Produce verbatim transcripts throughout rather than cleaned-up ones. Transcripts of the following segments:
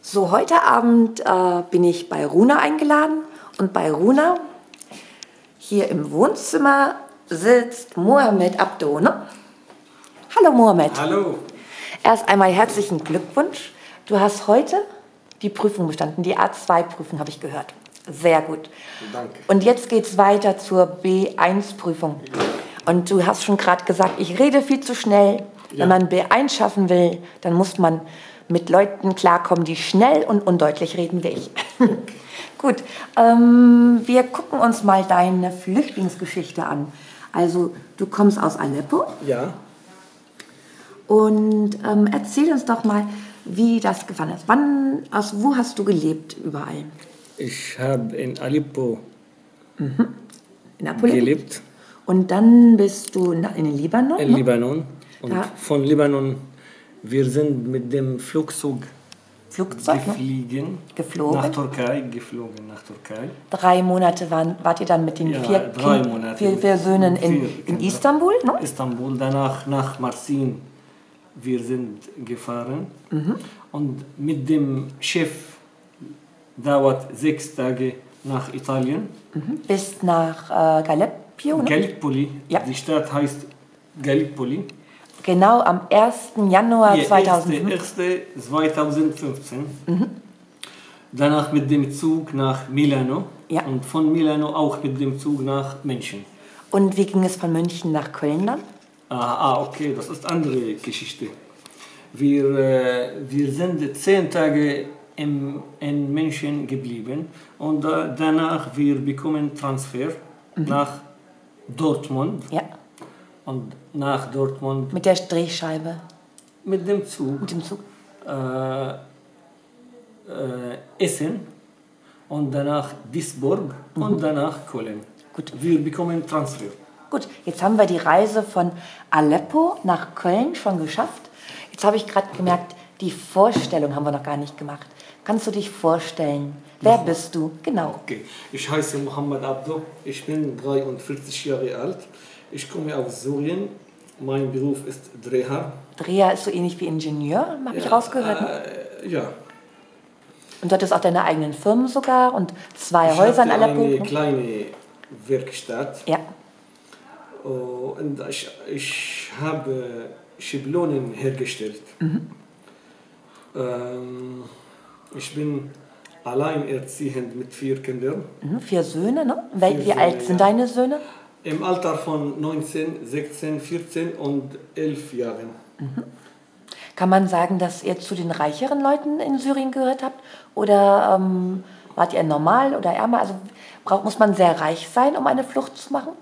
So, heute Abend äh, bin ich bei Runa eingeladen und bei Runa hier im Wohnzimmer sitzt Mohamed Abdo, ne? Hallo Mohamed. Hallo. Erst einmal herzlichen Glückwunsch. Du hast heute die Prüfung bestanden, die A zwei Prüfung habe ich gehört. Sehr gut. Danke. Und jetzt geht es weiter zur B eins Prüfung. Und du hast schon gerade gesagt, ich rede viel zu schnell. Ja. Wenn man B eins schaffen will, dann muss man mit Leuten klarkommen, die schnell und undeutlich reden wie ich. Okay. Gut, ähm, wir gucken uns mal deine Flüchtlingsgeschichte an. Also du kommst aus Aleppo. Ja. Und ähm, erzähl uns doch mal, wie das gefallen ist. Wann, aus wo hast du gelebt überall? Ich habe in Aleppo mhm. in Aleppo gelebt. Und dann bist du in den Libanon? In ne? Libanon. Und ja. von Libanon, wir sind mit dem Flugzeug, Flugzeug gefliegen, ne? geflogen. nach Türkei, geflogen nach Türkei. Drei Monate waren, wart ihr dann mit den ja, vier, drei kind, Monate vier, vier Söhnen in, vier in Istanbul? Ne? Istanbul, danach nach Marsin. Wir sind gefahren. Mhm. Und mit dem Schiff dauert sechs Tage nach Italien. Mhm. Bis nach äh, Gallipoli. Ne? Gallipoli. Ja. Die Stadt heißt Gallipoli. Genau am ersten Januar ja, zweitausendfünfzehn. zweitausendfünfzehn. Mhm. Danach mit dem Zug nach Milano. Ja. Und von Milano auch mit dem Zug nach München. Und wie ging es von München nach Köln dann? Ah, ah okay, das ist eine andere Geschichte. Wir, äh, wir sind zehn Tage im, in München geblieben und äh, danach wir bekommen Transfer mhm. nach Dortmund. Ja. Und nach Dortmund. Mit der Drehscheibe. Mit dem Zug. Mit dem Zug. Äh, äh, Essen und danach Duisburg mhm. und danach Köln. Gut. Wir bekommen Transfer. Gut, jetzt haben wir die Reise von Aleppo nach Köln schon geschafft. Jetzt habe ich gerade gemerkt, die Vorstellung haben wir noch gar nicht gemacht. Kannst du dich vorstellen? Wer Noch bist du? Genau. Okay. Ich heiße Mohamed Abdo. Ich bin dreiundvierzig Jahre alt. Ich komme aus Syrien. Mein Beruf ist Dreher. Dreher ist so ähnlich wie Ingenieur, habe ja, ich rausgehört. Äh, ja. Und du hattest auch deine eigenen Firmen sogar und zwei ich Häuser in Aleppo. Eine kleine Werkstatt. Ja. Und ich, ich habe Schablonen hergestellt. Mhm. Ähm, ich bin alleinerziehend mit vier Kindern. Mhm, vier Söhne, ne? Wie, wie Söhne, alt sind ja. deine Söhne? Im Alter von neunzehn, sechzehn, vierzehn und elf Jahren. Mhm. Kann man sagen, dass ihr zu den reicheren Leuten in Syrien gehört habt? Oder ähm, wart ihr normal oder ärmer? Also braucht, muss man sehr reich sein, um eine Flucht zu machen?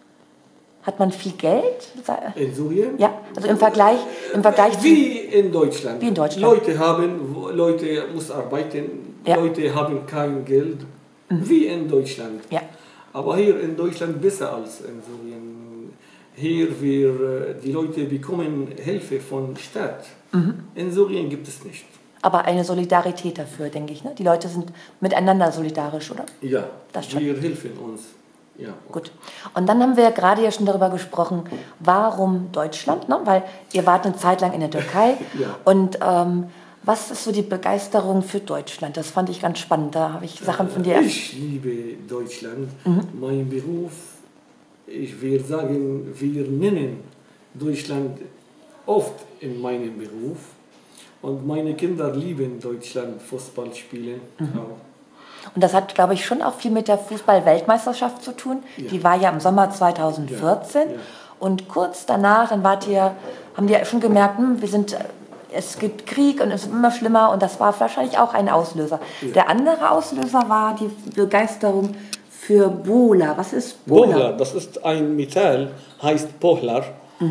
Hat man viel Geld? In Syrien? Ja, also im Vergleich, im Vergleich wie in Deutschland. Wie in Deutschland. Leute haben, Leute müssen arbeiten, ja. Leute haben kein Geld. Mhm. Wie in Deutschland. Ja. Aber hier in Deutschland besser als in Syrien. Hier wir, die Leute bekommen Hilfe von Staat. Mhm. In Syrien gibt es nicht. Aber eine Solidarität dafür, denke ich. Ne? Die Leute sind miteinander solidarisch, oder? Ja, das wir helfen uns. Ja. Gut. Und dann haben wir gerade ja schon darüber gesprochen, warum Deutschland, ne? Weil ihr wart eine Zeit lang in der Türkei. Ja. Und ähm, was ist so die Begeisterung für Deutschland? Das fand ich ganz spannend. Da habe ich Sachen von dir. Ich liebe Deutschland. Mhm. Mein Beruf, ich will sagen, wir nennen Deutschland oft in meinem Beruf. Und meine Kinder lieben Deutschland, Fußball spielen mhm. auch. Und das hat, glaube ich, schon auch viel mit der Fußball-Weltmeisterschaft zu tun. Ja. Die war ja im Sommer zweitausendvierzehn. Ja. Ja. Und kurz danach, dann wart ihr, haben die schon gemerkt, hm, wir sind, es gibt Krieg und es ist immer schlimmer. Und das war wahrscheinlich auch ein Auslöser. Ja. Der andere Auslöser war die Begeisterung für Bohler. Was ist Bohler? Bohler, das ist ein Metall, heißt Bohler.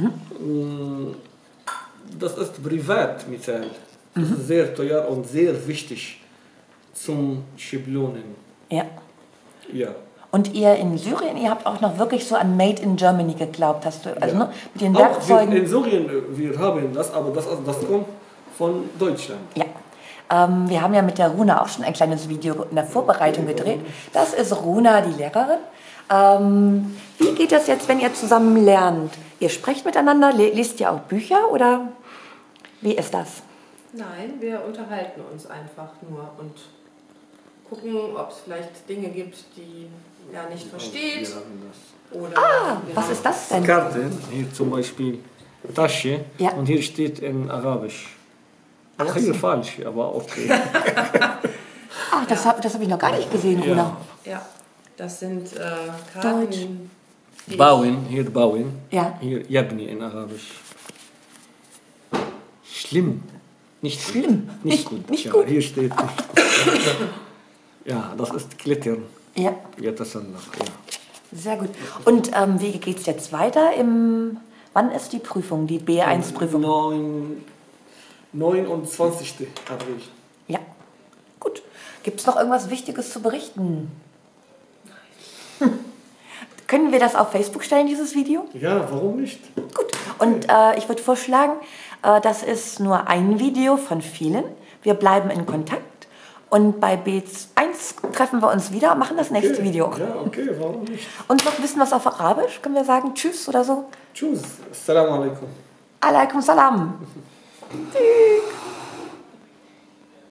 Mhm. Das ist Privatmetall. Das mhm. ist sehr teuer und sehr wichtig zum Schablonen. Ja. Ja. Und ihr in Syrien, ihr habt auch noch wirklich so an Made in Germany geglaubt, hast du, also ja. ne, mit den Werkzeugen. Wir, in Syrien, wir haben das, aber das, das kommt von Deutschland. Ja. Ähm, wir haben ja mit der Runa auch schon ein kleines Video in der Vorbereitung gedreht. Das ist Runa, die Lehrerin. Ähm, wie geht das jetzt, wenn ihr zusammen lernt? Ihr sprecht miteinander, lest ihr auch Bücher oder wie ist das? Nein, wir unterhalten uns einfach nur und gucken, ob es vielleicht Dinge gibt, die er nicht versteht. Oder Ah, was ist das denn? Karten, hier zum Beispiel Tasche, ja. und hier steht in Arabisch. Aber hier falsch, aber okay. Ach, das habe das hab ich noch gar nicht gesehen, Runa. Ja, ja, das sind äh, Karten. Deutsch. Bauen, hier bauen. Ja. Hier Yabni in Arabisch. Schlimm. Nicht Schlimm. Gut. Nicht gut. Nicht ja, gut. Hier steht nicht. Ja, das ist Klettern. Ja. Yatasallaq, ja. Sehr gut. Und ähm, wie geht es jetzt weiter? Im, wann ist die Prüfung, die B eins Prüfung? neunundzwanzigsten April. Ja. Gut. Gibt es noch irgendwas Wichtiges zu berichten? Nein. Können wir das auf Facebook stellen, dieses Video? Ja, warum nicht? Gut. Und äh, ich würde vorschlagen, äh, das ist nur ein Video von vielen. Wir bleiben in Kontakt. Und bei B eins treffen wir uns wieder und machen das nächste Okay. Video. Ja, okay, warum nicht? Und noch wissen was auf Arabisch? Können wir sagen Tschüss oder so? Tschüss. Assalamu alaikum. Alaikum salam. Tschüss.